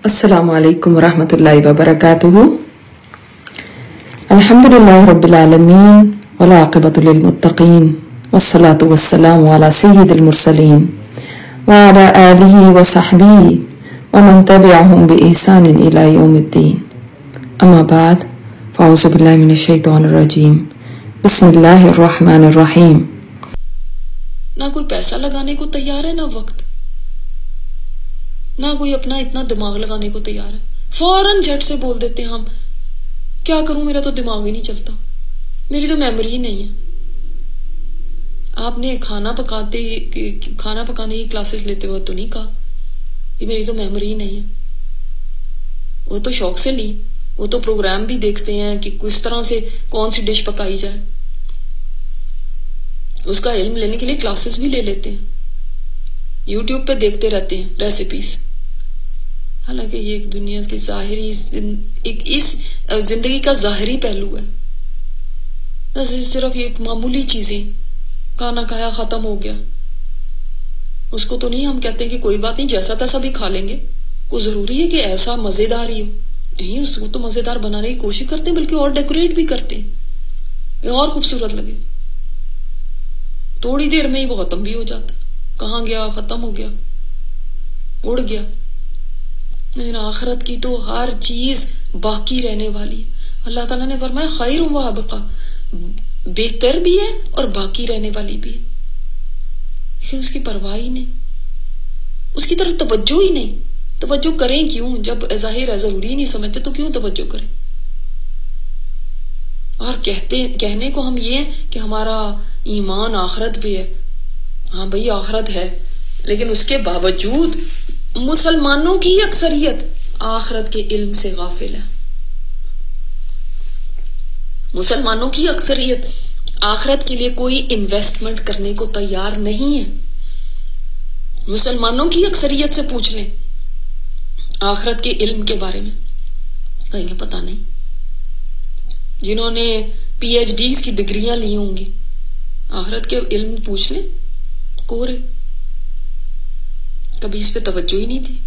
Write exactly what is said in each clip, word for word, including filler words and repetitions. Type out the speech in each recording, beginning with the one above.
अस्सलामु अलैकुम वरहमतुल्लाहि वबरकातुहू। अल्हम्दुलिल्लाहि रब्बिल आलमीन वल आक़िबतु लिल मुत्तक़ीन वस्सलातु वस्सलामु अला सय्यिदिल मुरसलीन व अला आलिहि व सहबिहि व मन तबिअहुम बि ihसानिन इला यौमिद्दीन। अम्मा बाद फ़अऊज़ु बिल्लाहि मिनश शैतानिर रजीम। बिस्मिल्लाहिर रहमानिर रहीम। ना कोई पैसा लगाने को तैयार है, ना वक्त, ना कोई अपना इतना दिमाग लगाने को तैयार है। फौरन झट से बोल देते हैं हम, क्या करूं, मेरा तो दिमाग ही नहीं चलता, मेरी तो मेमोरी ही नहीं है। आपने खाना पकाते खाना पकाने की क्लासेस लेते हुए तो नहीं कहा कि मेरी तो मेमोरी ही नहीं है। वो तो शौक से ली, वो तो प्रोग्राम भी देखते हैं कि किस तरह से कौन सी डिश पकाई जाए, उसका इल्म लेने के लिए क्लासेस भी ले लेते हैं, यूट्यूब पे देखते रहते हैं रेसिपीज। हालांकि ये एक दुनिया की जाहिरी एक इस जिंदगी का जाहिरी पहलू है। जैसे सिर्फ ये मामूली चीजें, खाना खाया खत्म हो गया, उसको तो नहीं हम कहते हैं कि कोई बात नहीं, जैसा तैसा भी खा लेंगे। कोई जरूरी है कि ऐसा मजेदार ही हो? नहीं, उसको तो मजेदार बनाने की कोशिश करते हैं, बल्कि और डेकोरेट भी करते हैं, और खूबसूरत लगे। थोड़ी देर में ही वो खत्म भी हो जाता, कहाँ गया, खत्म हो गया, उड़ गया। लेकिन आखिरत की तो हर चीज बाकी रहने वाली है। अल्लाह ताला ने फरमाया खैरुम व अबका, बेहतर भी है और बाकी रहने वाली भी है। लेकिन उसकी परवाह ही नहीं, उसकी तरफ तवज्जो ही नहीं। तवज्जो करें क्यों, जब जाहिर है जरूरी नहीं समझते तो क्यों तवज्जो करें। और कहते कहने को हम ये कि हमारा ईमान आखिरत पे है। हाँ भाई, आखिरत है, लेकिन उसके बावजूद मुसलमानों की अक्सरियत आखिरत के इल्म से गाफिल है। मुसलमानों की अक्सरियत आखिरत के लिए कोई इन्वेस्टमेंट करने को तैयार नहीं है। मुसलमानों की अक्सरियत से पूछ लें आखिरत के इल्म के बारे में, कहेंगे पता नहीं। जिन्होंने पीएचडी की डिग्रियां ली होंगी, आखिरत के इल्म पूछ लें, कोरे, कभी इस पे तवज्जो ही नहीं थी।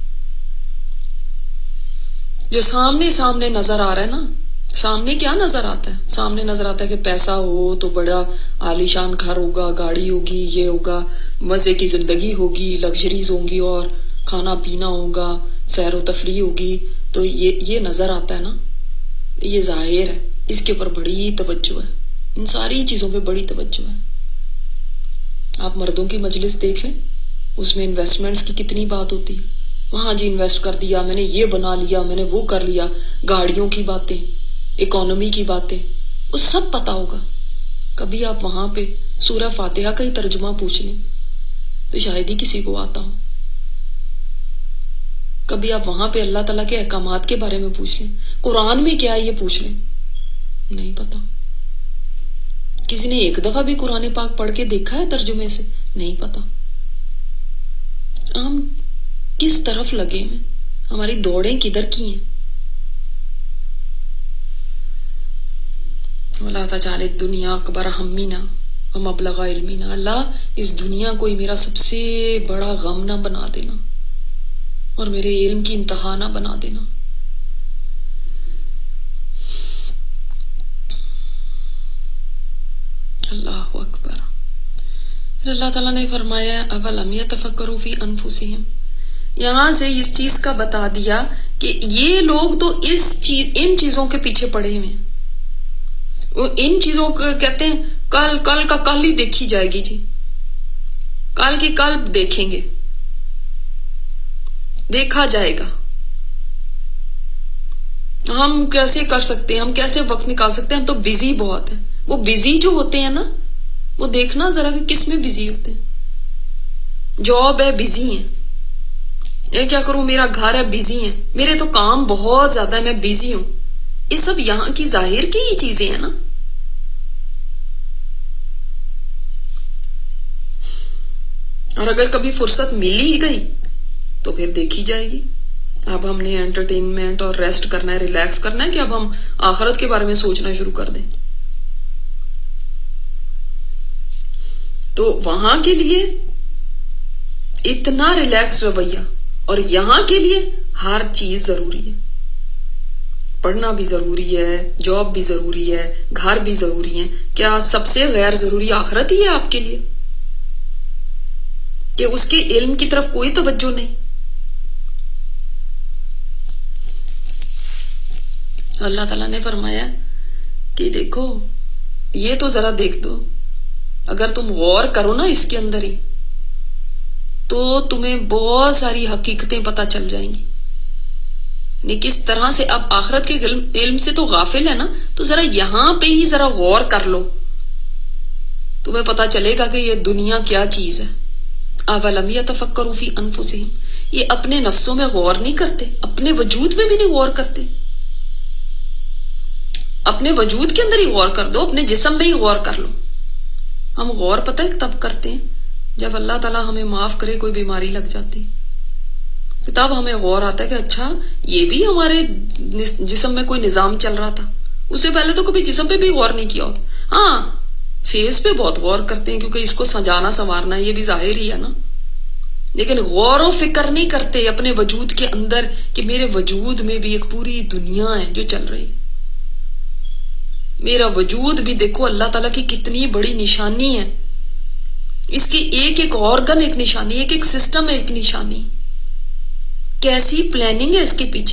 जो सामने सामने नजर आ रहा है ना, सामने क्या नजर आता है? सामने नजर आता है कि पैसा हो तो बड़ा आलीशान घर होगा, गाड़ी होगी, ये होगा, मजे की जिंदगी होगी, लग्जरीज होंगी, और खाना पीना होगा, सैर व तफरीह होगी। तो ये ये नजर आता है ना, ये जाहिर है, इसके ऊपर बड़ी तवज्जो है, इन सारी चीजों पे बड़ी तवज्जो है। आप मर्दों की मजलिस देख लें, उसमें इन्वेस्टमेंट्स की कितनी बात होती है। वहां जी इन्वेस्ट कर दिया मैंने, ये बना लिया मैंने, वो कर लिया, गाड़ियों की बातें, इकोनॉमी की बातें, वो सब पता होगा। कभी आप वहां पे सूरह फातिहा का ही तर्जुमा पूछ लें तो शायद ही किसी को आता हो। कभी आप वहां पे अल्लाह ताला के अहकामात के बारे में पूछ लें, कुरान में क्या है ये पूछ लें, नहीं पता। किसी ने एक दफा भी कुरान पाक पढ़ के देखा है तर्जुमे से? नहीं पता। हम किस तरफ लगे हैं, हमारी दौड़ें किधर की हैं? वला तजाल दुनिया अकबर हम्मीना व मबलगा इल्मीना। अल्लाह, इस दुनिया को ही मेरा सबसे बड़ा गम ना बना देना और मेरे इल्म की इंतहा ना बना देना। अल्लाहु अकबर। फिर अल्लाह ताला ने फरमाया अवलम यतफक्करू फी अनफुसिहिम। यहां से इस चीज का बता दिया कि ये लोग तो इस चीज इन चीजों के पीछे पड़े हुए हैं। वो इन चीजों को कहते हैं कल कल का कल ही देखी जाएगी जी, कल की कल देखेंगे, देखा जाएगा। हम कैसे कर सकते हैं, हम कैसे वक्त निकाल सकते हैं, हम तो बिजी बहुत है। वो बिजी जो होते हैं ना, वो देखना जरा कि किस में बिजी होते हैं। जॉब है, बिजी है, ये क्या करूं, मेरा घर है, बिजी है, मेरे तो काम बहुत ज्यादा है, मैं बिजी हूं। ये सब यहां की जाहिर की ही चीजें हैं ना। और अगर कभी फुर्सत मिल ही गई तो फिर देखी जाएगी। अब हमने एंटरटेनमेंट और रेस्ट करना है, रिलैक्स करना है, कि अब हम आखिरत के बारे में सोचना शुरू कर दें। तो वहां के लिए इतना रिलैक्स रवैया और यहां के लिए हर चीज जरूरी है, पढ़ना भी जरूरी है, जॉब भी जरूरी है, घर भी जरूरी है। क्या सबसे गैर जरूरी आखिरत ही है आपके लिए कि उसके इल्म की तरफ कोई तवज्जो नहीं? अल्लाह ताला ने फरमाया कि देखो ये तो जरा देख दो, अगर तुम गौर करो ना इसके अंदर ही, तो तुम्हें बहुत सारी हकीकतें पता चल जाएंगी। नहीं किस तरह से अब आखिरत के इल्म से तो गाफिल है ना, तो जरा यहां पे ही जरा गौर कर लो, तुम्हें पता चलेगा कि ये दुनिया क्या चीज है। अवलम यतफक्करू फी अनफुसिहिम, ये अपने नफ्सों में गौर नहीं करते, अपने वजूद में भी नहीं गौर करते। अपने वजूद के अंदर ही गौर कर दो, अपने जिस्म में ही गौर कर लो। हम गौर पता है तब करते हैं जब अल्लाह ताला हमें माफ करे, कोई बीमारी लग जाती, तब हमें गौर आता है कि अच्छा ये भी हमारे जिस्म में कोई निजाम चल रहा था। उससे पहले तो कभी जिस्म पे भी गौर नहीं किया होता। हाँ, फेस पे बहुत गौर करते हैं क्योंकि इसको सजाना संवारना ये भी जाहिर ही है ना, लेकिन गौर व फिक्र नहीं करते अपने वजूद के अंदर कि मेरे वजूद में भी एक पूरी दुनिया है जो चल रही है। मेरा वजूद भी देखो अल्लाह ताला की कितनी बड़ी निशानी है, इसकी एक एक ऑर्गन एक निशानी, एक एक सिस्टम एक निशानी। कैसी प्लानिंग है इसके पीछे,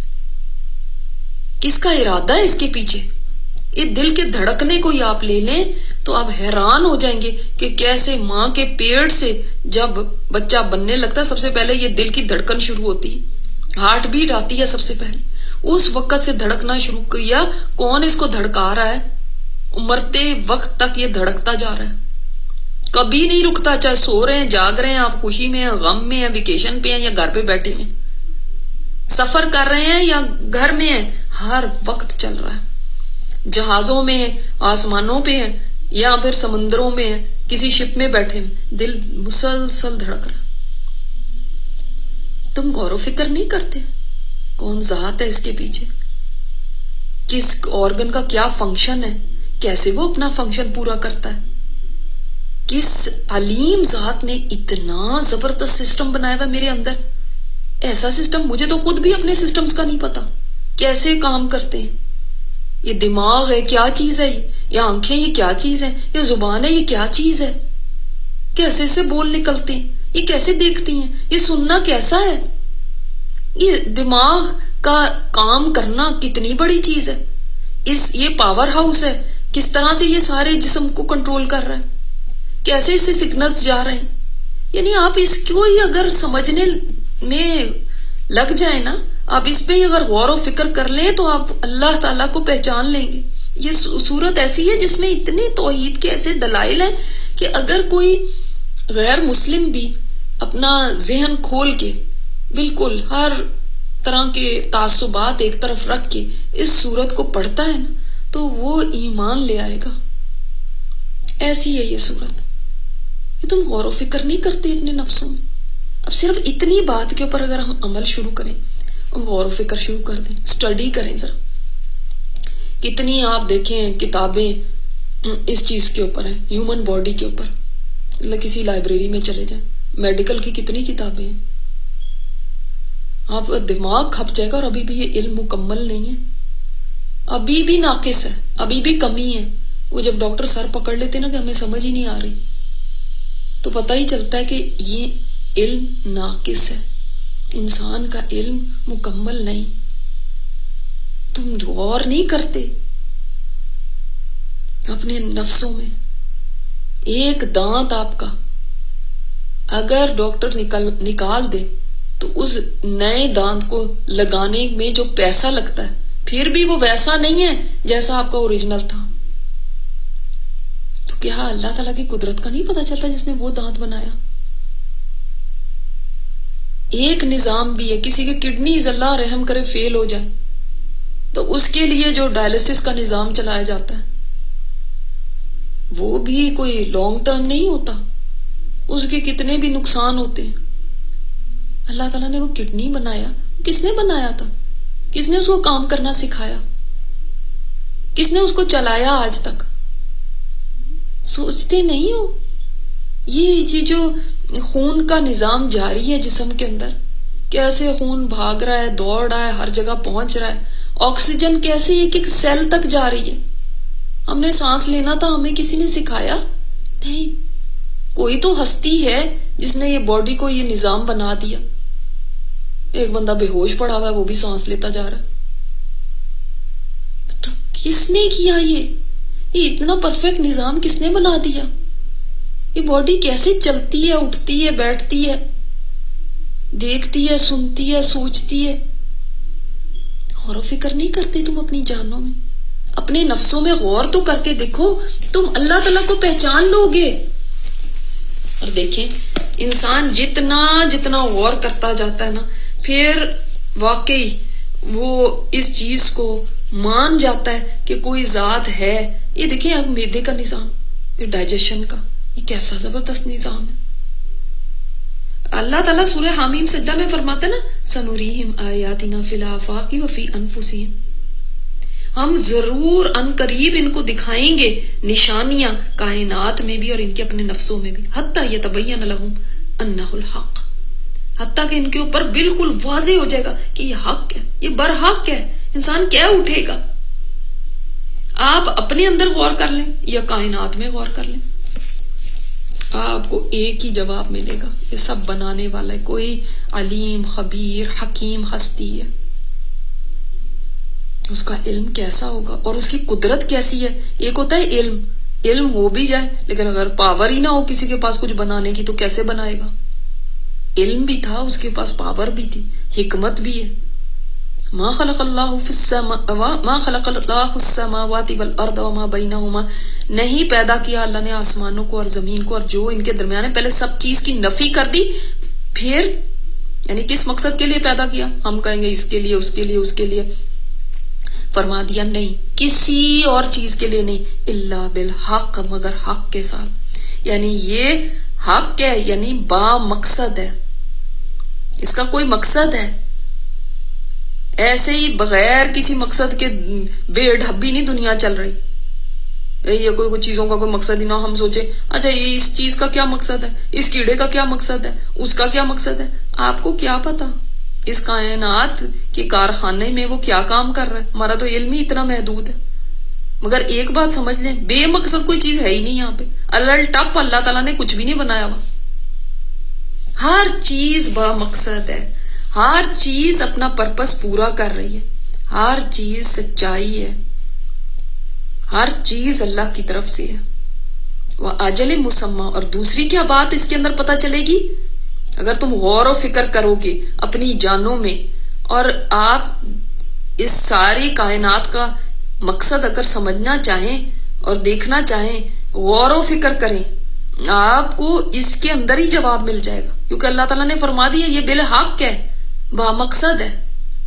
किसका इरादा है इसके पीछे। ये दिल के धड़कने को ही आप ले लें तो आप हैरान हो जाएंगे कि कैसे मां के पेट से जब बच्चा बनने लगता है, सबसे पहले ये दिल की धड़कन शुरू होती है, हार्ट बीट आती है सबसे पहले। उस वक्त से धड़कना शुरू किया, कौन इसको धड़का रहा है, मरते वक्त तक ये धड़कता जा रहा है, कभी नहीं रुकता। चाहे सो रहे हैं, जाग रहे हैं, आप खुशी में हैं, गम में हैं, वेकेशन पे हैं या घर पे बैठे हैं, सफर कर रहे हैं या घर में हैं, हर वक्त चल रहा है। जहाजों में है, आसमानों पे है या फिर समुद्रों में है, किसी शिप में बैठे हैं, दिल मुसलसल धड़क रहा। तुम गौर फिक्र नहीं करते कौन जात है इसके पीछे, किस ऑर्गन का क्या फंक्शन है, कैसे वो अपना फंक्शन पूरा करता है। किस अलीम जात ने इतना जबरदस्त सिस्टम बनाया हुआ मेरे अंदर। ऐसा सिस्टम मुझे तो खुद भी अपने सिस्टम्स का नहीं पता कैसे काम करते हैं। ये दिमाग है क्या चीज है, ये आंखें ये क्या चीज है, ये जुबान है ये क्या चीज है, कैसे से बोल निकलते हैं, ये कैसे देखती हैं, ये सुनना कैसा है, ये दिमाग का काम करना कितनी बड़ी चीज है। इस ये पावर हाउस है, किस तरह से ये सारे जिस्म को कंट्रोल कर रहा है, कैसे इससे सिग्नल्स जा रहे हैं। यानी आप इसको ही अगर समझने में लग जाए ना, आप इस पे ही अगर गौर व फिक्र कर लें तो आप अल्लाह ताला को पहचान लेंगे। ये सूरत ऐसी है जिसमें इतने तौहीद के ऐसे दलाइल हैं कि अगर कोई गैर मुस्लिम भी अपना जहन खोल के बिल्कुल हर तरह के तासुबात एक तरफ रख के इस सूरत को पढ़ता है ना, तो वो ईमान ले आएगा। ऐसी है ये सूरत। ये तुम गौर व फिक्र नहीं करते अपने नफ्सों में। अब सिर्फ इतनी बात के ऊपर अगर हम अमल शुरू करें, हम गौर व फिक्र शुरू कर दें, स्टडी करें जरा। कितनी आप देखें किताबें इस चीज के ऊपर है, ह्यूमन बॉडी के ऊपर। किसी लाइब्रेरी में चले जाएं, मेडिकल की कितनी किताबें हैं, आप दिमाग खप जाएगा। और अभी भी ये इल्म मुकम्मल नहीं है, अभी भी नाकिस है, अभी भी कमी है। वो जब डॉक्टर सर पकड़ लेते ना कि हमें समझ ही नहीं आ रही, तो पता ही चलता है कि ये इल्म नाकिस है, इंसान का इल्म मुकम्मल नहीं। तुम गौर नहीं करते अपने नफ्सों में। एक दांत आपका अगर डॉक्टर निकाल निकाल दे तो उस नए दांत को लगाने में जो पैसा लगता है फिर भी वो वैसा नहीं है जैसा आपका ओरिजिनल था। तो क्या अल्लाह ताला की कुदरत का नहीं पता चलता जिसने वो दांत बनाया। एक निजाम भी है, किसी की किडनी अल्लाह रहम करे फेल हो जाए तो उसके लिए जो डायलिसिस का निजाम चलाया जाता है वो भी कोई लॉन्ग टर्म नहीं होता, उसके कितने भी नुकसान होते हैं। अल्लाह ताला ने वो किडनी बनाया, किसने बनाया था, किसने उसको काम करना सिखाया, किसने उसको चलाया आज तक, सोचते नहीं हो। ये ये जो खून का निजाम जारी है जिस्म के अंदर, कैसे खून भाग रहा है, दौड़ रहा है, हर जगह पहुंच रहा है, ऑक्सीजन कैसे एक एक सेल तक जा रही है। हमने सांस लेना था, हमें किसी ने सिखाया नहीं। कोई तो हस्ती है जिसने ये बॉडी को ये निजाम बना दिया। एक बंदा बेहोश पड़ा हुआ है, वो भी सांस लेता जा रहा है। तो किसने किया ये ये इतना परफेक्ट निजाम किसने बना दिया? ये बॉडी कैसे चलती है, उठती है, बैठती है, देखती है, सुनती है, सोचती है? गौर फिक्र नहीं करते तुम अपनी जानों में? अपने नफ्सों में गौर तो करके देखो, तुम अल्लाह ताला को पहचान लोगे। और देखें, इंसान जितना जितना गौर करता जाता है ना, फिर वाकई वो इस चीज को मान जाता है कि कोई जात है। ये देखिए अब मैदे का निजाम, ये डाइजेशन का, ये कैसा जबरदस्त निजाम है। अल्लाह ताला सूरह हामीम सज्दा में फरमाते ना, सनुरीहिम आयातिना फिल आफाकी व फी अनफुसिहिम, हम जरूर अनकरीब इनको दिखाएंगे निशानियां कायनात में भी और इनके अपने नफ्सों में भी। हत्ता यतबय्यन लहुम अन्नहुल हक, हत्ता कि इनके ऊपर बिल्कुल वाज़ेह हो जाएगा कि ये हक है, ये बरहक है। इंसान क्या उठेगा? आप अपने अंदर गौर कर लें या कायनात में गौर कर लें, आपको एक ही जवाब मिलेगा। ये सब बनाने वाला है कोई अलीम खबीर हकीम हस्ती है। उसका इल्म कैसा होगा और उसकी कुदरत कैसी है। एक होता है इल्म, इल्म हो भी जाए लेकिन अगर पावर ही ना हो किसी के पास कुछ बनाने की तो कैसे बनाएगा? इल्म भी था, उसके पास पावर भी थी, हिकमत भी है। मा खलक़ल्लाहु मा खलक़ल्लाहु अस्समावाति वल अर्द व मा बैनहुमा, नहीं पैदा किया अल्लाह ने आसमानों को और जमीन को और जो इनके दरमियान है। पहले सब चीज की नफी कर दी, फिर यानी किस मकसद के लिए पैदा किया? हम कहेंगे इसके लिए, उसके लिए, उसके लिए। फरमा दिया नहीं, किसी और चीज के लिए नहीं, इल्ला बिल हक, मगर हक के साथ। यानी ये हक है, यानी बा मकसद है, इसका कोई मकसद है। ऐसे ही बगैर किसी मकसद के बेढब्बी नहीं दुनिया चल रही। ये कोई कोई चीजों का कोई मकसद ही ना, हम सोचे अच्छा ये इस चीज का क्या मकसद है, इस कीड़े का क्या मकसद है, उसका क्या मकसद है। आपको क्या पता इस कायनात के कारखाने में वो क्या काम कर रहा है? हमारा तो इल्म ही इतना महदूद है। मगर एक बात समझ लें, बेमकसद कोई चीज है ही नहीं यहाँ पे। अल्लाह टप अल्लाह ताला ने कुछ भी नहीं बनाया हुआ। हर चीज बामकसद है, हर चीज अपना पर्पस पूरा कर रही है, हर चीज सच्चाई है, हर चीज अल्लाह की तरफ से है। वह अजल मुसम्मा। और दूसरी क्या बात इसके अंदर पता चलेगी, अगर तुम गौर और फिक्र करोगे अपनी जानों में और आप इस सारी कायनात का मकसद अगर समझना चाहें और देखना चाहें, गौर और फिक्र करें, आपको इसके अंदर ही जवाब मिल जाएगा। क्योंकि अल्लाह ताला ने फरमा दिया ये बिल हक है, बामकसद है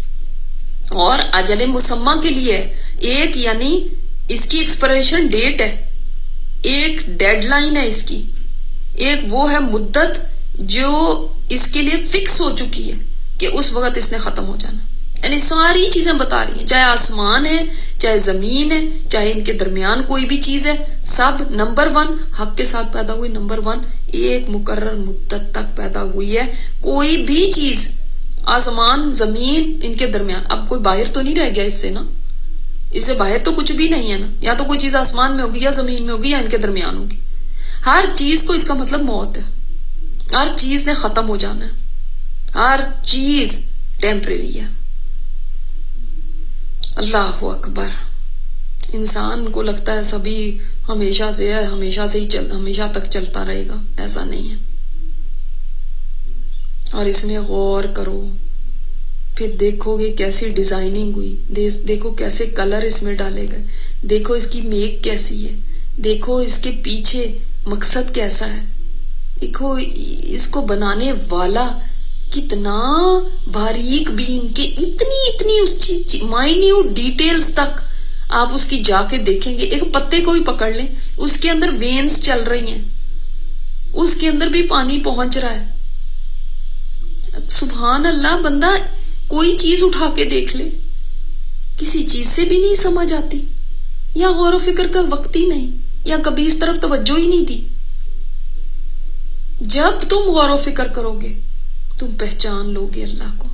और अजल मुसम्मा के लिए है। एक यानी इसकी एक्सपायरेशन डेट है, एक डेडलाइन है इसकी, एक वो है मुद्दत जो इसके लिए फिक्स हो चुकी है कि उस वक्त इसने खत्म हो जाना। यानी सारी चीजें बता रही हैं, चाहे आसमान है, चाहे जमीन है, चाहे इनके दरमियान कोई भी चीज है, सब नंबर वन हक के साथ पैदा हुई, नंबर वन एक मुकर्रर मुद्दत तक पैदा हुई है। कोई भी चीज आसमान जमीन इनके दरमियान, अब कोई बाहर तो नहीं रह गया इससे ना, इससे बाहर तो कुछ भी नहीं है ना। या तो कोई चीज आसमान में होगी या जमीन में होगी या इनके दरमियान होगी। हर चीज को इसका मतलब मौत है, हर चीज ने खत्म हो जाना है, हर चीज टेम्परेरी है। अल्लाह अकबर। इंसान को लगता है सभी हमेशा से है, हमेशा से ही चल हमेशा तक चलता रहेगा, ऐसा नहीं है। और इसमें गौर करो, फिर देखोगे कैसी डिजाइनिंग हुई, दे, देखो कैसे कलर इसमें डाले गए, देखो इसकी मेक कैसी है, देखो इसके पीछे मकसद कैसा है, देखो इसको बनाने वाला कितना बारीक बीन के इतनी इतनी उस चीज माइन्यूट डिटेल्स तक आप उसकी जाके देखेंगे। एक पत्ते को भी पकड़ लें, उसके अंदर वेन्स चल रही हैं, उसके अंदर भी पानी पहुंच रहा है। सुभान अल्लाह। बंदा कोई चीज उठा के देख ले, किसी चीज से भी नहीं समझ आती, या गौर व फिक्र का वक्त ही नहीं, या कभी इस तरफ तवज्जो ही नहीं दी। जब तुम गौर व फिक्र करोगे तुम पहचान लोगे अल्लाह को।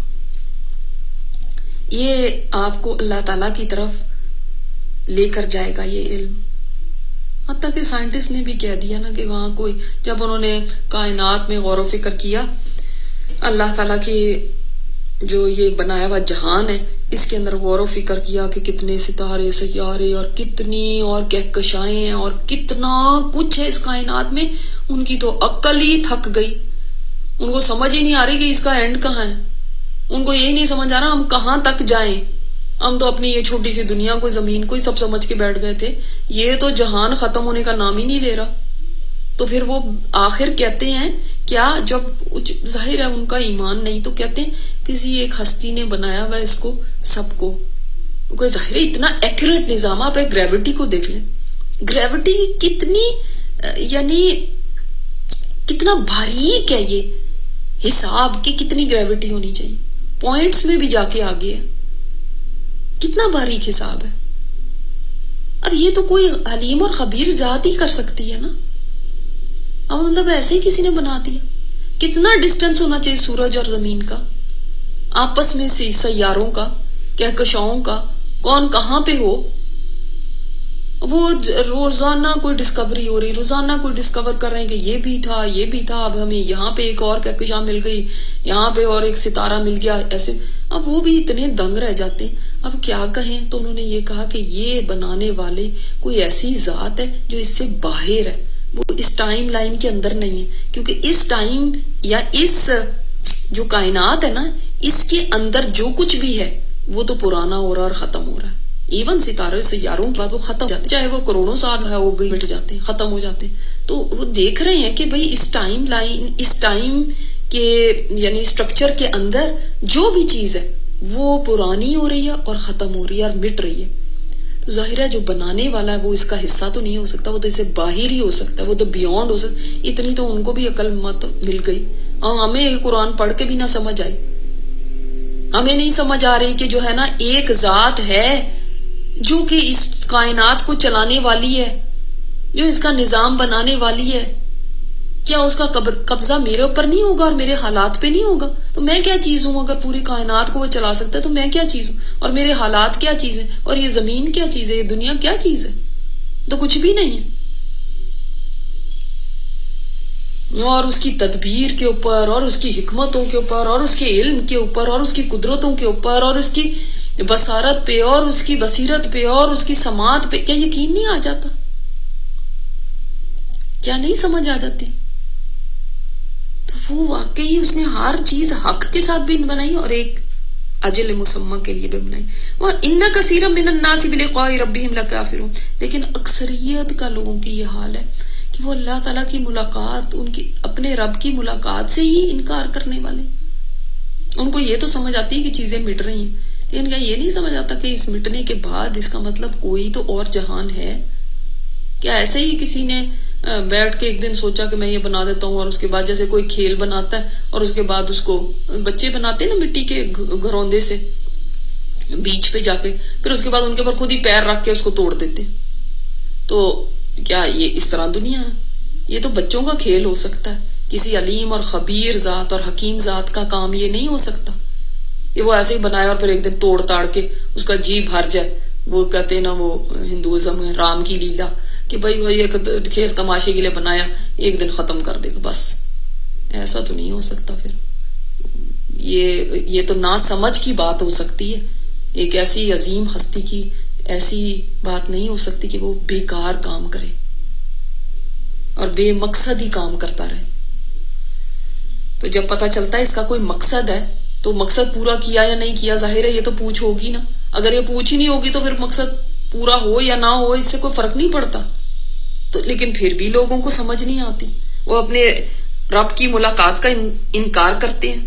ये आपको अल्लाह ताला की तरफ लेकर जाएगा ये इल्म। हत्ता कि साइंटिस्ट ने भी कह दिया ना कि वहां कोई, जब उन्होंने कायनात में गौर फिक्र किया, अल्लाह ताला की जो ये बनाया हुआ जहान है इसके अंदर गौर फिक्र किया कि कितने सितारे सैयारे और कितनी और कहकशाएं हैं और कितना कुछ है इस कायनात में, उनकी तो अक्ल ही थक गई। उनको समझ ही नहीं आ रही कि इसका एंड कहाँ है। उनको यही नहीं समझ आ रहा हम कहाँ तक जाएं। हम तो अपनी ये छोटी सी दुनिया को, जमीन को ही सब समझ के बैठ गए थे, ये तो जहान खत्म होने का नाम ही नहीं ले रहा। तो फिर वो आखिर कहते हैं क्या, जब जाहिर है उनका ईमान नहीं, तो कहते हैं किसी एक हस्ती ने बनाया हुआ इसको सबको। क्योंकि जाहिर है इतना एक्यूरेट निजाम। आप एक ग्रेविटी को देख लें, ग्रेविटी कितनी, यानी कितना बारीक है ये हिसाब कि कितनी ग्रेविटी होनी चाहिए, पॉइंट्स में भी जाके आगे है, कितना बारीक हिसाब है। अब ये तो कोई हलीम और खबीर जात ही कर सकती है ना। अब मतलब ऐसे ही किसी ने बना दिया। कितना डिस्टेंस होना चाहिए सूरज और जमीन का, आपस में से सैयारों का, कहकशाओं का, कौन कहां पे हो। वो रोजाना कोई डिस्कवरी हो रही, रोजाना कोई डिस्कवर कर रहे हैं कि ये भी था ये भी था, अब हमें यहाँ पे एक और कहकशा मिल गई, यहाँ पे और एक सितारा मिल गया, ऐसे। अब वो भी इतने दंग रह जाते। अब क्या कहें, तो उन्होंने ये कहा कि ये बनाने वाले कोई ऐसी जात है जो इससे बाहर है, वो इस टाइम लाइन के अंदर नहीं है। क्योंकि इस टाइम या इस जो कायनात है ना, इसके अंदर जो कुछ भी है वो तो पुराना हो रहा और खत्म हो रहा है। इवन सितारे सैयारों के बाद वो खत्म हो जाते, चाहे वो करोड़ों साल है हो गई, मिट जाते हैं, खत्म हो जाते हैं। तो वो देख रहे हैं कि भाई इस टाइम लाइन, इस टाइम के यानी स्ट्रक्चर के अंदर जो भी चीज है वो पुरानी हो रही है और खत्म हो रही है और मिट रही है। तो जाहिर है जो बनाने वाला है वो इसका हिस्सा तो नहीं हो सकता, वो तो इससे बाहर ही हो सकता है, वो तो बियॉन्ड हो सकता। इतनी तो उनको भी अकल मत मिल गई। और हमें कुरान पढ़ के भी ना समझ आई, हमें नहीं समझ आ रही कि जो है ना एक जात है जो कि इस कायनात को चलाने वाली है, जो इसका निजाम बनाने वाली है। क्या उसका कब्जा मेरे ऊपर नहीं होगा और मेरे हालात पे नहीं होगा? तो मैं क्या चीज हूं? अगर पूरी कायनात को वो चला सकता है तो मैं क्या चीज हूं? और मेरे हालात क्या चीज है? और ये जमीन क्या चीज है? ये दुनिया क्या चीज है? तो कुछ भी नहीं है। और उसकी तदबीर के ऊपर और उसकी हिकमतों के ऊपर और उसके इल्म के ऊपर और उसकी कुदरतों के ऊपर और उसकी बसारत पे और उसकी बसीरत पे और उसकी समात पे क्या यकीन नहीं आ जाता? क्या नहीं समझ आ जाती? तो वो वाकई उसने हर चीज हक के साथ भी बनाई और एक अजल मुसम्मा के लिए भी बनाई। वह इन्ना कसीरा मिनन नासी बिलिक़ाइ रब्बिहिम लकाफ़िरून। लेकिन अक्सरियत का लोगों की ये हाल है कि वो अल्लाह ताला की मुलाकात, उनकी अपने रब की मुलाकात से ही इनकार करने वाले। उनको ये तो समझ आती है कि चीजें मिट रही हैं, लेकिन क्या ये नहीं समझ आता कि इस मिटने के बाद इसका मतलब कोई तो और जहान है। क्या ऐसे ही किसी ने बैठ के एक दिन सोचा कि मैं ये बना देता हूँ और उसके बाद जैसे कोई खेल बनाता है और उसके बाद उसको बच्चे बनाते हैं ना मिट्टी के घरौंदे से बीच पे जाके, फिर उसके बाद उनके ऊपर खुद ही पैर रख के उसको तोड़ देते। तो क्या ये इस तरह दुनिया है? ये तो बच्चों का खेल हो सकता है, किसी अलीम और खबीर जात और हकीम जात का काम ये नहीं हो सकता। ये वो ऐसे ही बनाए और फिर एक दिन तोड़ ताड़ के उसका जी भर जाए। वो कहते हैं ना वो हिंदुइज्म में राम की लीला कि भाई भाई एक खेल तमाशे के लिए बनाया, एक दिन खत्म कर देगा बस। ऐसा तो नहीं हो सकता। फिर ये ये तो ना समझ की बात हो सकती है। एक ऐसी अजीम हस्ती की ऐसी बात नहीं हो सकती कि वो बेकार काम करे और बेमकसद ही काम करता रहे। तो जब पता चलता है इसका कोई मकसद है तो मकसद पूरा किया या नहीं किया, जाहिर है ये तो पूछ होगी ना। अगर ये पूछ ही नहीं होगी तो फिर मकसद पूरा हो या ना हो इससे कोई फर्क नहीं पड़ता। तो लेकिन फिर भी लोगों को समझ नहीं आती, वो अपने रब की मुलाकात का इन, इनकार करते हैं।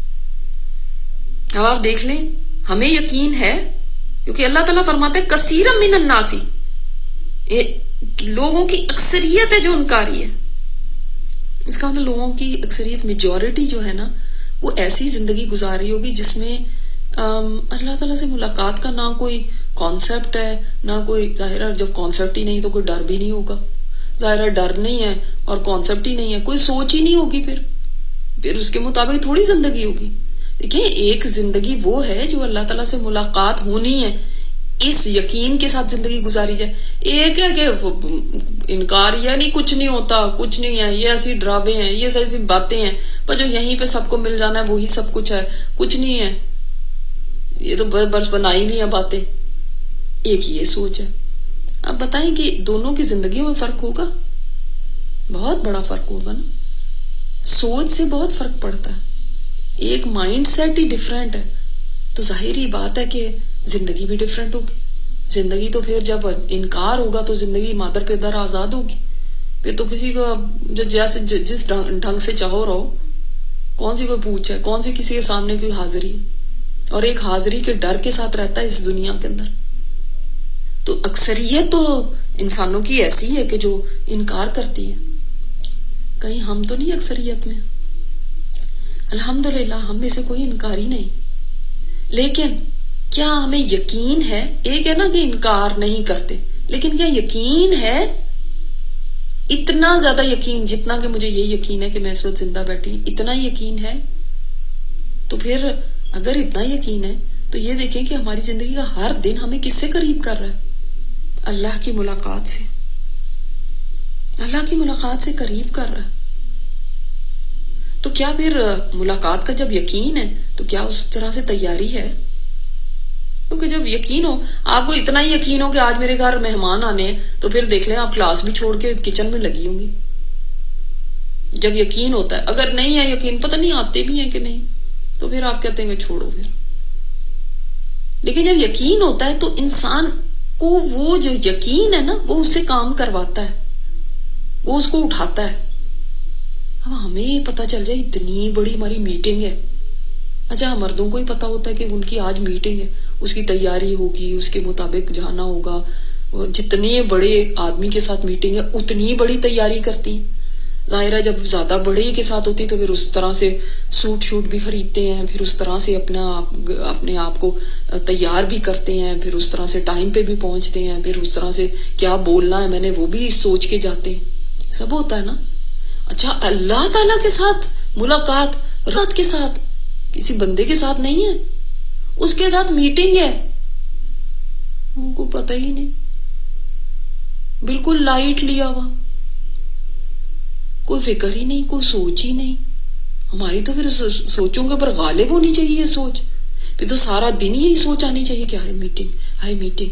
अब आप देख लें, हमें यकीन है क्योंकि अल्लाह ताला फरमाते हैं कसीरम मिनन नासी, लोगों की अक्सरियत है जो इनकारी है। इसका मतलब लोगों की अक्सरियत, मेजॉरिटी जो है ना, वो ऐसी जिंदगी गुजार रही होगी जिसमें अल्लाह ताला से मुलाकात का ना कोई कॉन्सेप्ट है ना कोई, जाहिर है जब कॉन्सेप्ट ही नहीं तो कोई डर भी नहीं होगा। जाहिर है डर नहीं है और कॉन्सेप्ट ही नहीं है, कोई सोच ही नहीं होगी। फिर फिर उसके मुताबिक थोड़ी जिंदगी होगी। देखिए, एक जिंदगी वो है जो अल्लाह ताला से मुलाकात होनी है, इस यकीन के साथ जिंदगी गुजारी जाए। एक है कि इनकार, या नहीं कुछ नहीं होता, कुछ नहीं है, ये ऐसी ड्रामे हैं, ये ऐसी बातें हैं, पर जो यहीं पे सबको मिल जाना है वही सब कुछ है, कुछ नहीं है, ये तो बस बनाई हुई है बातें। एक ये सोच है। अब बताएं कि दोनों की जिंदगी में फर्क होगा? बहुत बड़ा फर्क होगा ना। सोच से बहुत फर्क पड़ता है। एक माइंड सेट ही डिफरेंट है तो जाहिर बात है कि जिंदगी भी डिफरेंट होगी। जिंदगी तो फिर जब इनकार होगा तो जिंदगी मादर पे दर आजाद होगी। फिर तो किसी को जैसे जिस ढंग से चाहो रहो, कौन सी कोई पूछ है, कौन सी किसी के सामने कोई हाजिरी है, और एक हाजिरी के डर के साथ रहता है इस दुनिया के अंदर। तो अक्सरियत तो इंसानों की ऐसी है कि जो इनकार करती है। कहीं हम तो नहीं अक्सरियत में? अल्हम्दुलिल्लाह हम में से कोई इनकारी नहीं। लेकिन क्या हमें यकीन है? एक है ना कि इनकार नहीं करते, लेकिन क्या यकीन है? इतना ज्यादा यकीन जितना कि मुझे ये यकीन है कि मैं इस वक्त जिंदा बैठी हूं, इतना यकीन है? तो फिर अगर इतना यकीन है तो ये देखें कि हमारी जिंदगी का हर दिन हमें किससे करीब कर रहा है? अल्लाह की मुलाकात से। अल्लाह की मुलाकात से करीब कर रहा है। तो क्या फिर मुलाकात का जब यकीन है तो क्या उस तरह से तैयारी है? क्योंकि जब यकीन हो, आपको इतना ही यकीन हो कि आज मेरे घर मेहमान आने हैं, तो फिर देख लें आप क्लास भी छोड़ के किचन में लगी होंगी। जब यकीन होता है, अगर नहीं है यकीन, पता नहीं आते भी हैं कि नहीं, तो फिर आप कहते हैं छोड़ो फिर। लेकिन जब यकीन होता है तो इंसान को वो जो यकीन है ना, वो उससे काम करवाता है, वो उसको उठाता है। अब हमें पता चल जाए इतनी बड़ी हमारी मीटिंग है। अच्छा, मर्दों को ही पता होता है कि उनकी आज मीटिंग है, उसकी तैयारी होगी, उसके मुताबिक जाना होगा। जितने बड़े आदमी के साथ मीटिंग है उतनी बड़ी तैयारी करती हैं। जाहिर है जब ज्यादा बड़े के साथ होती तो फिर उस तरह से सूट शूट भी खरीदते हैं, फिर उस तरह से अपना अपने आप को तैयार भी करते हैं, फिर उस तरह से टाइम पे भी पहुंचते हैं, फिर उस तरह से क्या बोलना है मैंने वो भी सोच के जाते हैं। सब होता है ना। अच्छा, अल्लाह ताला के साथ मुलाकात, रात के साथ, किसी बंदे के साथ नहीं है, उसके साथ मीटिंग है, उनको पता ही नहीं, बिल्कुल लाइट लिया हुआ, कोई फिक्र ही नहीं, कोई सोच ही नहीं। हमारी तो फिर सोचों के ऊपर गालिब होनी चाहिए सोच, फिर तो सारा दिन ही यही सोच आनी चाहिए क्या है मीटिंग, हाय मीटिंग।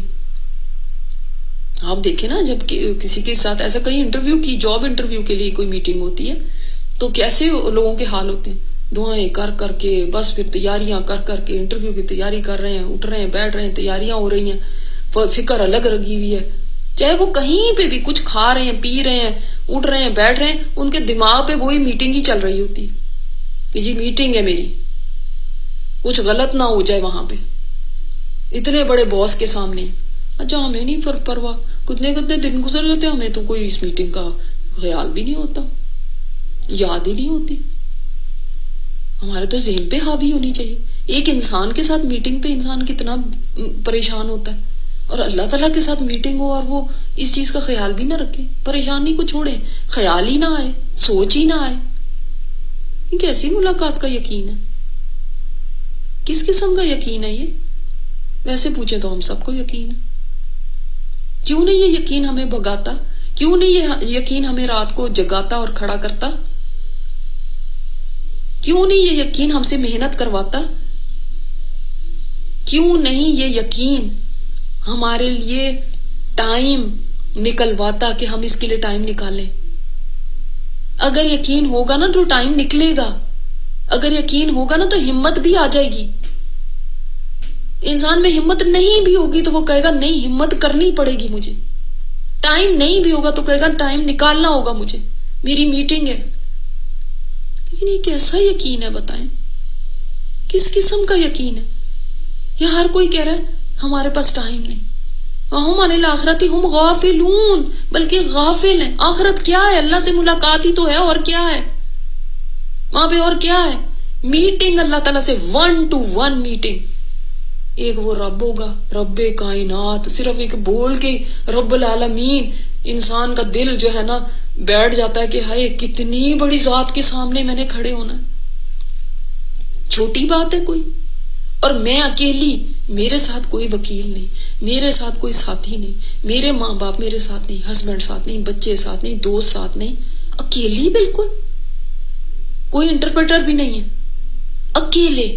आप देखें ना, जब कि, किसी के साथ ऐसा कहीं इंटरव्यू की, जॉब इंटरव्यू के लिए कोई मीटिंग होती है तो कैसे लोगों के हाल होते हैं, दुआएं कर करके, बस फिर तैयारियां कर करके इंटरव्यू की तैयारी कर रहे हैं, उठ रहे हैं, बैठ रहे हैं, तैयारियां हो रही हैं, फिक्र अलग लगी हुई है। चाहे वो कहीं पे भी कुछ खा रहे हैं, पी रहे हैं, उठ रहे हैं, बैठ रहे हैं, उनके दिमाग पे वही मीटिंग ही चल रही होती है कि जी मीटिंग है मेरी, कुछ गलत ना हो जाए वहां पे, इतने बड़े बॉस के सामने। अच्छा, हमें नहीं फर्क परवाह, कितने कितने दिन गुजर जाते हैं, हमें तो कोई इस मीटिंग का ख्याल भी नहीं होता, याद ही नहीं होती। हमारे तो ज़हन पे हावी होनी चाहिए। एक इंसान के साथ मीटिंग पे इंसान कितना परेशान होता है, और अल्लाह ताला के साथ मीटिंग हो और वो इस चीज का ख्याल भी ना रखे, परेशानी को छोड़े, ख्याल ही ना आए, सोच ही ना आए। कैसी मुलाकात का यकीन है? किस किस्म का यकीन है ये? वैसे पूछे तो हम सबको यकीन है। क्यों नहीं ये यकीन हमें भगाता? क्यों नहीं ये यकीन हमें रात को जगाता और खड़ा करता? क्यों नहीं ये यकीन हमसे मेहनत करवाता? क्यों नहीं ये यकीन हमारे लिए टाइम निकलवाता कि हम इसके लिए टाइम निकालें? अगर यकीन होगा ना तो टाइम निकलेगा, अगर यकीन होगा ना तो हिम्मत भी आ जाएगी। इंसान में हिम्मत नहीं भी होगी तो वो कहेगा नहीं, हिम्मत करनी पड़ेगी मुझे। टाइम नहीं भी होगा तो कहेगा टाइम निकालना होगा मुझे, मेरी मीटिंग है। लेकिन ये कैसा यकीन है बताएं? किस किस्म का यकीन है? या हर कोई कह रहा है हमारे पास टाइम नहीं, हम अनिल आखिरती हम गाफिलून, बल्कि गाफिल हैं। आखिरत क्या है? अल्लाह से मुलाकात ही तो है, और क्या है वहां पे? और क्या है? मीटिंग अल्लाह ताला से, वन टू वन मीटिंग। एक वो रब होगा, रब्बे कायनात, सिर्फ एक बोल के रब्बुल आलमीन, इंसान का दिल जो है ना बैठ जाता है कि हाय कितनी बड़ी जात के सामने मैंने खड़े होना है। छोटी बात है कोई? और मैं अकेली, मेरे साथ कोई वकील नहीं, मेरे साथ कोई साथी नहीं, मेरे माँ बाप मेरे साथ नहीं, हस्बैंड साथ नहीं, बच्चे साथ नहीं, दोस्त साथ नहीं, अकेली बिल्कुल, कोई इंटरप्रेटर भी नहीं है, अकेले।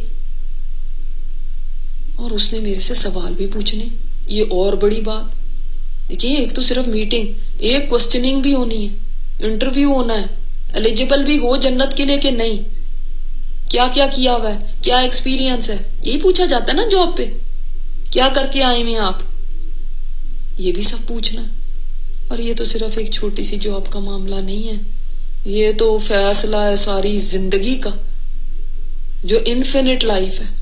और उसने मेरे से सवाल भी पूछने, ये और बड़ी बात। देखिए, एक तो सिर्फ मीटिंग, एक क्वेश्चनिंग भी होनी है, इंटरव्यू होना है, एलिजिबल भी हो जन्नत के लिए कि नहीं, क्या क्या किया हुआ है, क्या एक्सपीरियंस है, यही पूछा जाता है ना जॉब पे, क्या करके आए हैं आप, ये भी सब पूछना है। और ये तो सिर्फ एक छोटी सी जॉब का मामला नहीं है, ये तो फैसला है सारी जिंदगी का, जो इन्फिनिट लाइफ है।